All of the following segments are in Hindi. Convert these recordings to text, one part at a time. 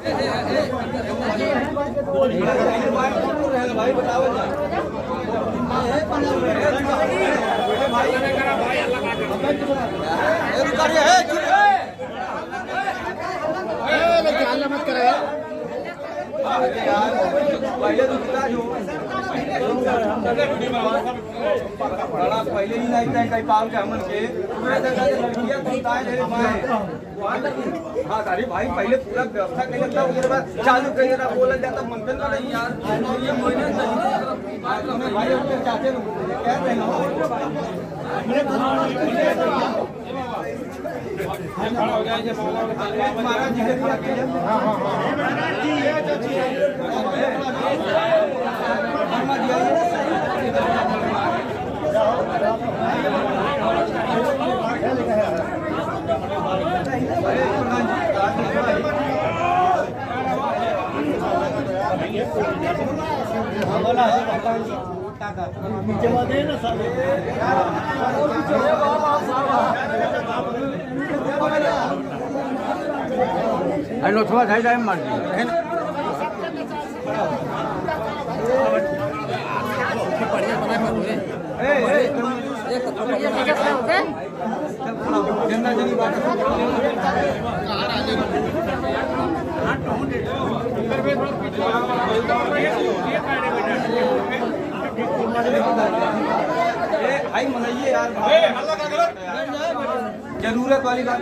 भाई बताओ मत करे यार पहले तो पहले ही नहीं था कई पाल के हमन के लड़कियां हाँ अरे भाई पहले पूरा व्यवस्था कर लेता उसके बाद चालू कर देता बोला जाता मंथन का नहीं यार ये महीने नहीं भाई अपने चाहते कह रहे हैं महाराज जी अरे थोड़ा ढाई टाइम मार भाई मनाइए यार जरूरत वाली बात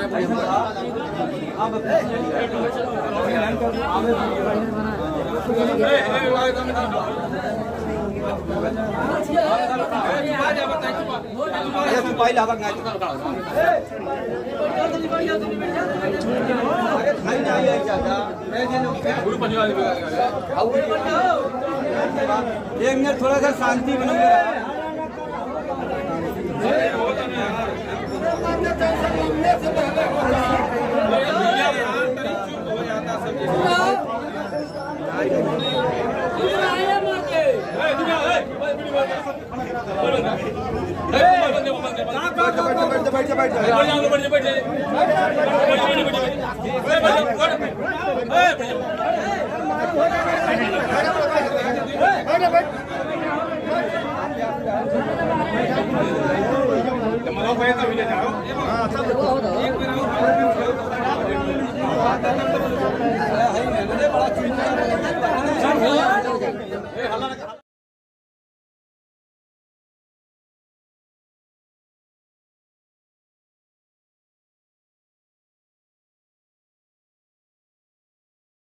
एक मिनट थोड़ा सा शांति बनेगा बड़ा